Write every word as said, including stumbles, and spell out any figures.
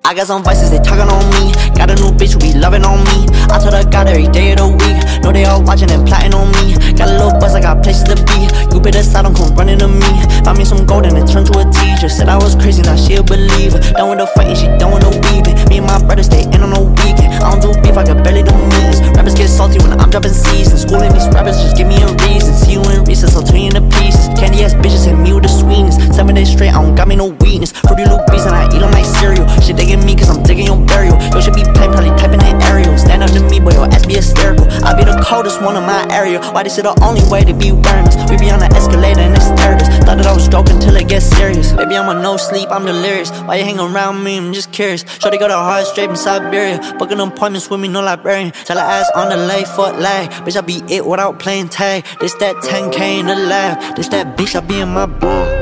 I got some vices, they talking on me. Got a new bitch who be loving on me. I told her God every day of the week. Know they all watching and plotting on me. Got a little buzz, I got places to be. You better side, don't come running to me. Found me some gold and it turned to a teacher. Said I was crazy, now she a believer. Done with the fighting, she done with the weeping. Me and my brother stay in on the weekend. I don't do beef, I can barely do meetings. Rappers get salty when I'm dropping seasons. Schooling these rappers, just give me a reason. See you in recess, I'll turn you into pieces. Candy ass bitches hit me with the sweetness. Seven days straight, I don't got me no weakness. Fruity Loop beats and I eat on my cereal. Shit digging me cause I'm digging your burial. Yo should be playing, probably typing in aerial. Stand up to me, boy, your ass be hysterical. I be the coldest one in my area. Why this shit the only way to be wearing us? We be on the escalator and it's stared us. Thought that I was joking till it gets serious. Baby, I'm on no sleep, I'm delirious. Why you hang around me? I'm just curious. Shorty got a hard straight in Siberia. Booking appointments with me, no librarian. Tell her ass on the lay, fuck lag. Bitch, I be it without playing tag. This that ten K in the lab. This that bitch, I be in my bro.